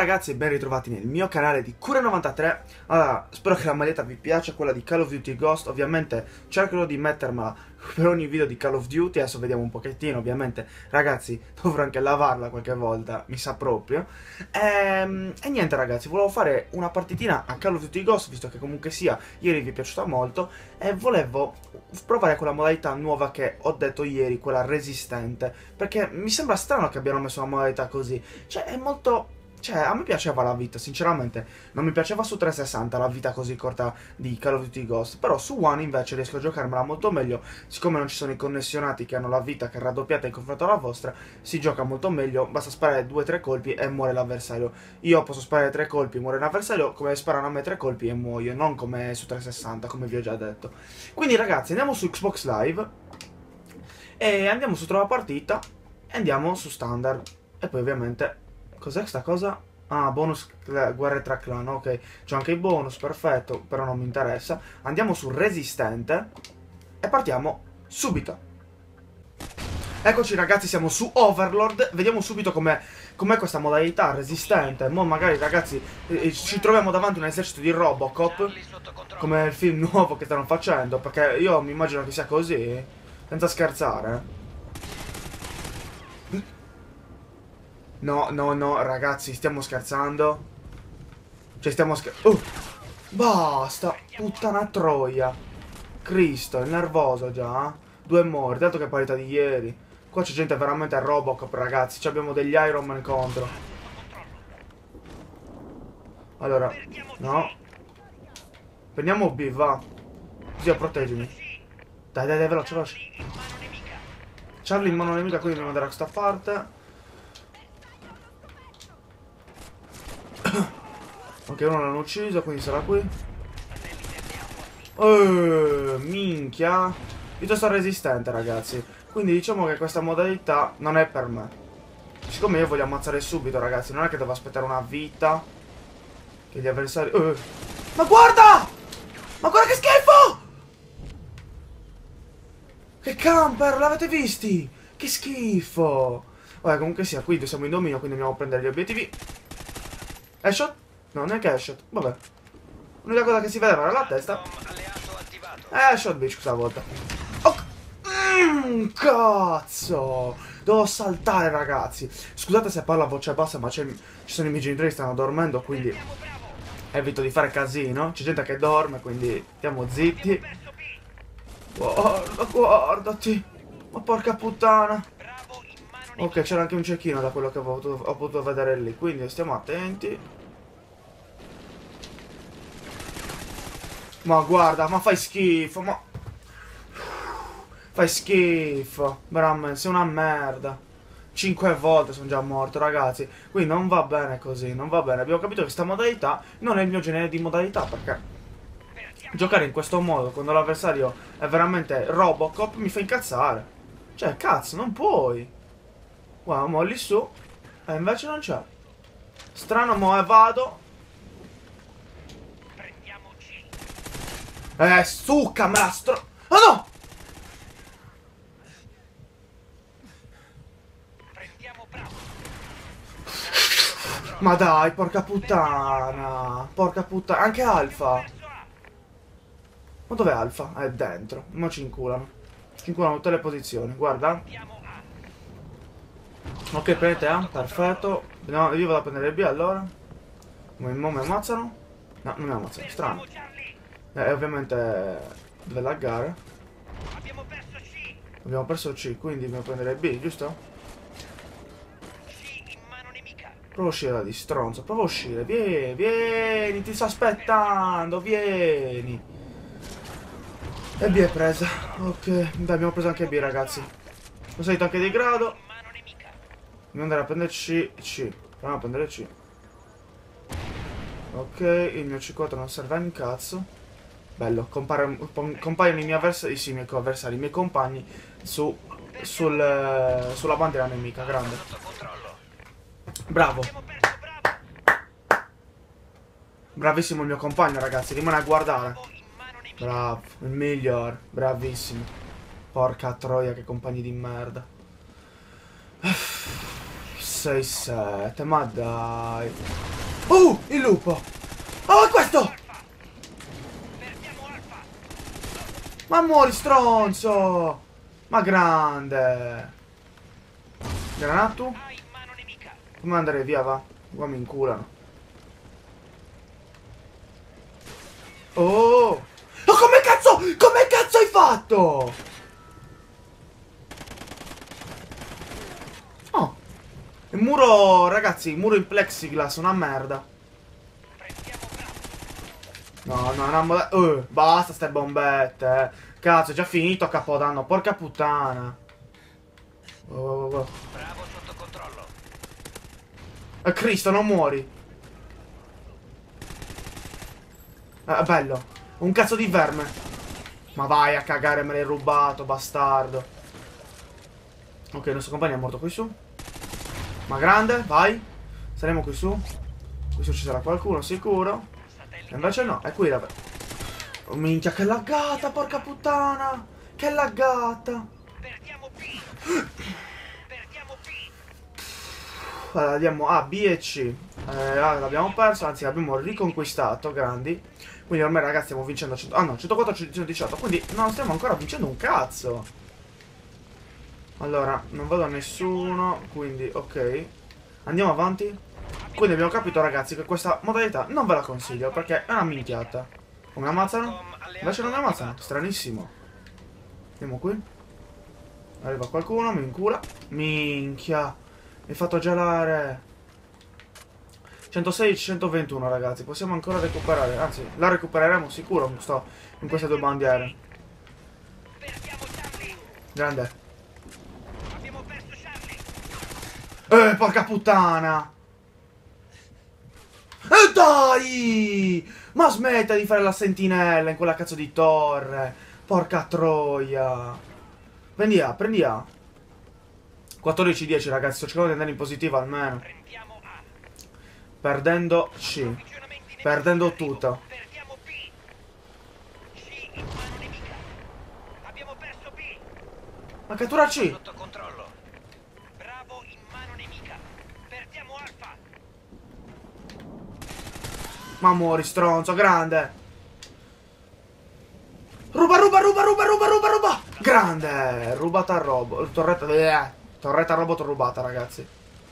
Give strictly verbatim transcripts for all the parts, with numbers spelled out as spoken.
ragazzi e ben ritrovati nel mio canale di Cura novantatré. Allora, spero che la maglietta vi piaccia, quella di Call of Duty Ghost. Ovviamente cercherò di mettermela per ogni video di Call of Duty. Adesso vediamo un pochettino, ovviamente ragazzi dovrò anche lavarla qualche volta, mi sa proprio. E, e niente ragazzi, volevo fare una partitina a Call of Duty Ghost, visto che comunque sia ieri vi è piaciuta molto. E volevo provare quella modalità nuova che ho detto ieri, quella resistente, perché mi sembra strano che abbiano messo una modalità così. Cioè è molto... Cioè, a me piaceva la vita, sinceramente. Non mi piaceva su trecentosessanta la vita così corta di Call of Duty Ghost. Però su One invece riesco a giocarmela molto meglio. Siccome non ci sono i connessionati che hanno la vita che è raddoppiata in confronto alla vostra, si gioca molto meglio. Basta sparare due tre colpi e muore l'avversario. Io posso sparare tre colpi e muore l'avversario, come sparano a me tre colpi e muoio. Non come su trecentosessanta, come vi ho già detto. Quindi ragazzi, andiamo su Xbox Live. E andiamo su Trova Partita. E andiamo su Standard. E poi ovviamente... Cos'è sta cosa? Ah, bonus guerre tra clan, ok. C'ho anche i bonus, perfetto, però non mi interessa. Andiamo su resistente e partiamo subito. Eccoci ragazzi, siamo su Overlord. Vediamo subito com'è com questa modalità resistente. Mo magari ragazzi eh, ci troviamo davanti a un esercito di Robocop, come il film nuovo che stanno facendo, perché io mi immagino che sia così, senza scherzare. No, no, no, ragazzi, stiamo scherzando? Cioè, stiamo scherzando... Oh! Basta! Puttana troia! Cristo, è nervoso già, eh? Due morti, dato che parità di ieri. Qua c'è gente veramente a Robocop, ragazzi. Ci abbiamo degli Iron Man contro. Allora, no. Prendiamo B, va. Zio, proteggimi. Dai, dai, dai, veloce, veloce. Charlie in mano nemica, quindi dobbiamo andare a questa parte. Ok, uno l'hanno ucciso, quindi sarà qui. Oh, minchia. Piuttosto resistente, ragazzi. Quindi diciamo che questa modalità non è per me. Siccome io voglio ammazzare subito, ragazzi, non è che devo aspettare una vita. Che gli avversari... Oh. Ma guarda! Ma guarda che schifo! Che camper, l'avete visti? Che schifo! Vabbè, comunque sia, qui siamo in dominio, quindi andiamo a prendere gli obiettivi. Headshot? No, neanche headshot. Vabbè. L'unica cosa che si vedeva era la testa. Headshot, bitch, questa volta. Oh. Mm, cazzo! Devo saltare, ragazzi. Scusate se parlo a voce bassa, ma ci sono i miei genitori che stanno dormendo, quindi evito di fare casino. C'è gente che dorme, quindi stiamo zitti. Guarda, guardati. Ma porca puttana. Ok, c'era anche un cecchino da quello che ho potuto, ho potuto vedere lì, quindi stiamo attenti. Ma guarda, ma fai schifo, ma... Fai schifo. Veramente, sei una merda. Cinque volte sono già morto, ragazzi. Quindi non va bene così, non va bene. Abbiamo capito che questa modalità non è il mio genere di modalità, perché giocare in questo modo, quando l'avversario è veramente Robocop, mi fa incazzare. Cioè, cazzo, non puoi. Guarda, mo lì su. E invece non c'è. Strano, mo e vado. Eh, succamela stro... Oh no! Ma dai, porca puttana. Porca puttana. Anche Alfa. Ma dov'è Alfa? È dentro. Mo ci inculano. Ci inculano tutte le posizioni, guarda. Ok, prendete A, perfetto. No, io vado a prendere B allora. Mo mi ammazzano? No, non mi ammazzano, strano. E eh, ovviamente deve laggare. Abbiamo perso C. Abbiamo perso C, quindi dobbiamo prendere B, giusto? C in mano nemica. Prova a uscire da lì, stronzo, prova a uscire. Vieni, vieni, ti sto aspettando, vieni. E B è presa. Ok, dai, abbiamo preso anche B, ragazzi. Ho salito anche di grado. Dobbiamo andare a prendere C, C. Proviamo a prendere C. Ok, il mio C quattro non serve a un cazzo. Bello, compare, compaiono i miei avversari, sì, i miei avversari, i miei compagni su, sul, sulla bandiera nemica, grande. Bravo. Bravissimo il mio compagno, ragazzi, rimane a guardare. Bravo, il miglior, bravissimo. Porca troia, che compagni di merda. sei sette, ma dai. Oh, il lupo. Oh, è questo. Perdiamo Alfa. Ma muori, stronzo. Ma grande. Granatu. A in mano nemica. Come andare via, va? Qua mi inculano. Oh! Oh, come cazzo? Come cazzo hai fatto? Oh. Il muro, ragazzi, il muro in plexiglass, una merda. Prendiamo Bravo. No, no, no, mo- uh, basta ste bombette, eh. Cazzo, è già finito a Capodanno, porca puttana. Oh, oh, oh. Bravo sotto controllo. Eh, Cristo, non muori. Eh, bello. Un cazzo di verme. Ma vai a cagare, me l'hai rubato, bastardo. Ok, il nostro compagno è morto qui su. Ma grande, vai. Saremo qui su. Qui su ci sarà qualcuno, sicuro. E invece no, è qui la... Oh, minchia, che laggata, porca puttana. Che laggata. Perdiamo B. Perdiamo B. Allora, andiamo A, B e C. Eh, ah, l'abbiamo perso, anzi l'abbiamo riconquistato, grandi. Quindi ormai ragazzi stiamo vincendo cento... Ah no, centoquattro centodiciotto. Quindi non stiamo ancora vincendo un cazzo. Allora, non vedo nessuno. Quindi, ok. Andiamo avanti. Quindi abbiamo capito ragazzi che questa modalità non ve la consiglio perché è una minchiata. O mi ammazzano? Invece non mi ammazzano. Stranissimo. Andiamo qui. Arriva qualcuno, mi incula. Minchia. Mi hai fatto gelare. centosedici centoventuno ragazzi, possiamo ancora recuperare, anzi la recupereremo sicuro sto in queste due bandiere. Perdiamo Charlie. Grande. Abbiamo perso Charlie. Eh, porca puttana. E dai! Ma smetta di fare la sentinella in quella cazzo di torre. Porca troia. Prendi A, prendi A. quattordici dieci ragazzi, sto cercando di andare in positivo almeno. Prendiamo A. Perdendo C. Avvicinamenti nemici Perdendo in arrivo. tutto. Perdiamo B. C in mano nemica. Abbiamo perso B. Ma cattura C. Sotto controllo. Bravo in mano nemica. Perdiamo Alfa. Ma muori, stronzo, grande. Ruba, ruba, ruba, ruba, ruba, ruba, ruba. Grande. Rubata al robot. Torretta, eh, torretta robot rubata, ragazzi.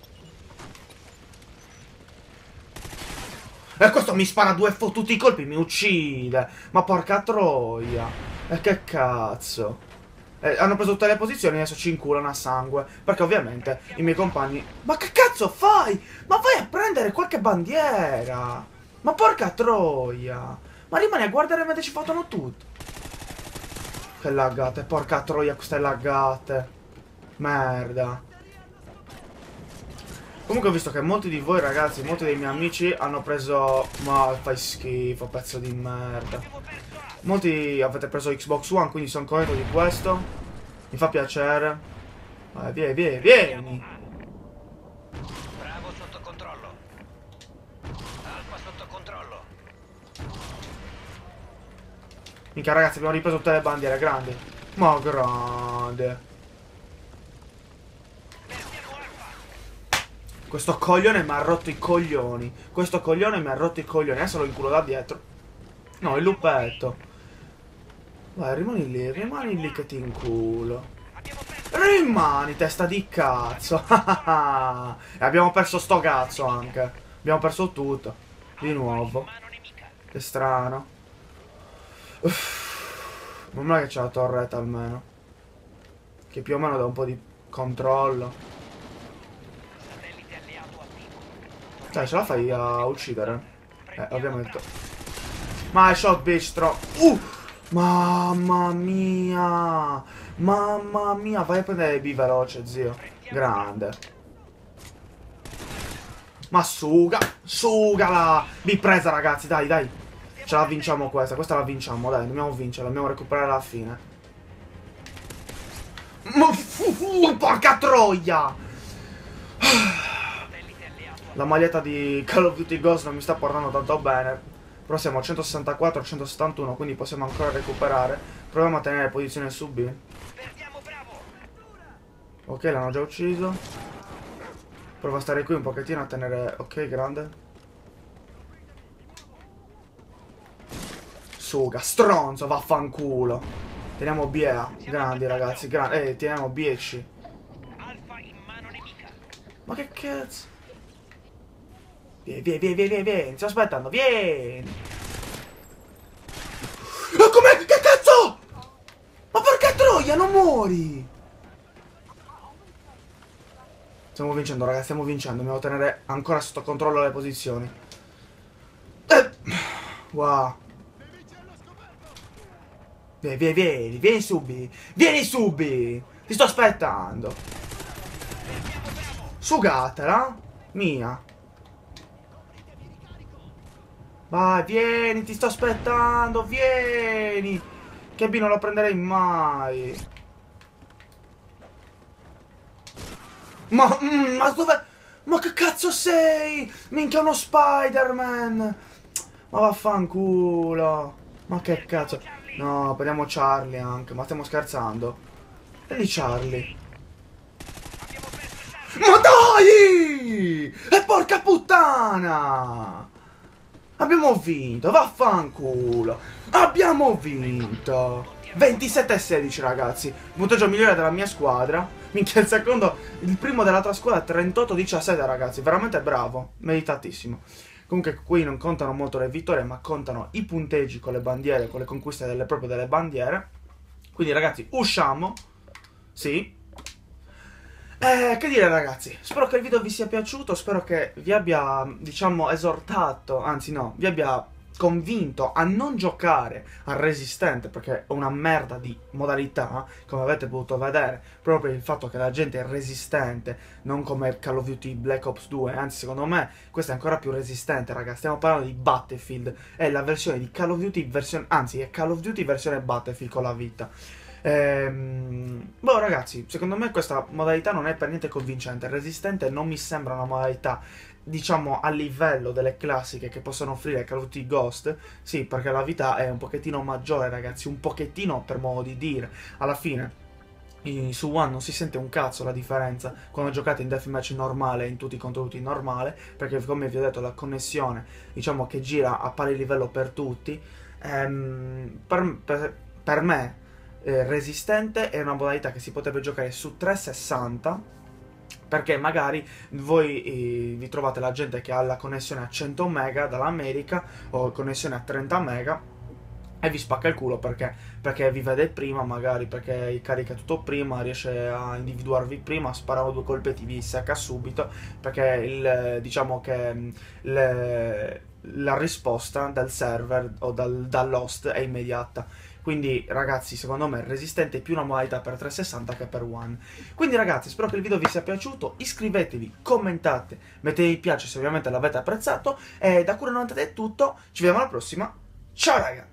E questo mi spara due fottuti colpi, mi uccide. Ma porca troia. E che cazzo. Eh, hanno preso tutte le posizioni e adesso ci inculano a sangue. Perché ovviamente i miei compagni... Ma che cazzo fai? Ma vai a prendere qualche bandiera. Ma porca troia. Ma rimani a guardare mentre ci fottono tutto. Che laggate, porca troia queste laggate. Merda. Comunque ho visto che molti di voi ragazzi, molti dei miei amici hanno preso... Ma fai schifo, pezzo di merda. Abbiamo perso A. Molti avete preso Xbox One, quindi sono contento di questo. Mi fa piacere. Vai, vieni, vieni, vieni. Bravo sotto controllo. Alfa sotto controllo. Minchia ragazzi, abbiamo ripreso tutte le bandiere, grandi. Ma grande. Perdiamo Alfa. Questo coglione mi ha rotto i coglioni. Questo coglione mi ha rotto i coglioni. Adesso lo inculo da dietro. No, il lupetto. Vai, rimani lì, rimani lì che ti inculo. Abbiamo perso. Rimani, testa di cazzo. E abbiamo perso sto cazzo anche. Abbiamo perso tutto. Di nuovo. Mano nemica. Che strano. Uff. Non è che c'è la torretta almeno. Che più o meno dà un po' di controllo. Satellite alleato attivo. Dai, ce la fai a uccidere? Eh, ovviamente. Ma è shot bitch tro... Uh! Mamma mia! Mamma mia! Vai a prendere B veloce, zio. Grande. Ma suga! Sugala! B presa, ragazzi, dai, dai. Ce la vinciamo questa. Questa la vinciamo, dai. Dobbiamo vincerla. Dobbiamo recuperare alla fine. Ma fu- fu- porca troia! Satellite alleato. La maglietta di Call of Duty Ghost non mi sta portando tanto bene. Però siamo a centosessantaquattro a centosettantuno, quindi possiamo ancora recuperare. Proviamo a tenere posizione su B. Perdiamo Bravo. Ok, l'hanno già ucciso. Provo a stare qui un pochettino a tenere... Ok, grande. Suga, stronzo, vaffanculo. Teniamo B A, grandi ragazzi, grandi. Eh, teniamo B e C. Alfa in mano nemica. Ma che cazzo? Vieni, vieni, vieni, vieni, vieni, ti sto aspettando, vieni! Ma com'è? Che cazzo? Ma porca troia, non muori! Stiamo vincendo, ragazzi, stiamo vincendo. Dobbiamo tenere ancora sotto controllo le posizioni. Eh. Wow. Vieni, vieni, vieni, vieni subi. Vieni subi. Ti sto aspettando. Sugatela. Mia. Vai, vieni, ti sto aspettando, vieni. Che B non lo prenderei mai. Ma, mm, ma dove... Ma che cazzo sei? Minchia, uno Spider-Man. Ma vaffanculo. Ma che cazzo. No, prendiamo Charlie anche. Ma stiamo scherzando? Prendi Charlie. Ma dai! E porca puttana! Abbiamo vinto, vaffanculo. Abbiamo vinto. ventisette a sedici, ragazzi. Punteggio migliore della mia squadra. Minchia, il secondo, il primo dell'altra squadra trentotto a diciassette, ragazzi. Veramente bravo, meritatissimo. Comunque qui non contano molto le vittorie, ma contano i punteggi con le bandiere, con le conquiste delle proprie delle bandiere. Quindi, ragazzi, usciamo. Sì. Eh, che dire, ragazzi, spero che il video vi sia piaciuto, spero che vi abbia, diciamo, esortato, anzi no, vi abbia convinto a non giocare al resistente, perché è una merda di modalità, come avete potuto vedere, proprio per il fatto che la gente è resistente, non come Call of Duty Black Ops due, anzi secondo me questa è ancora più resistente, ragazzi. Stiamo parlando di Battlefield, è la versione di Call of Duty versione, anzi è Call of Duty versione Battlefield con la vita. Ehm, boh, ragazzi, secondo me questa modalità non è per niente convincente. Resistente non mi sembra una modalità, diciamo, a livello delle classiche che possono offrire Call of Duty Ghost. Sì, perché la vita è un pochettino maggiore, ragazzi, un pochettino per modo di dire. Alla fine su One non si sente un cazzo la differenza quando giocate in deathmatch normale e in tutti i contenuti normale, perché come vi ho detto la connessione, diciamo, che gira a pari livello per tutti. Ehm, per, per, per me Eh, resistente è una modalità che si potrebbe giocare su trecentosessanta, perché magari voi eh, vi trovate la gente che ha la connessione a cento mega dall'America o connessione a trenta mega e vi spacca il culo perché, perché vi vede prima, magari perché carica tutto prima, riesce a individuarvi prima, spara due colpetti, vi secca subito, perché il, diciamo che le, la risposta dal server o dal, dall'host è immediata. Quindi, ragazzi, secondo me Resistente è più una modalità per trecentosessanta che per One. Quindi, ragazzi, spero che il video vi sia piaciuto. Iscrivetevi, commentate, mettete mi piace se ovviamente l'avete apprezzato. E da Cura novanta è tutto. Ci vediamo alla prossima. Ciao, raga!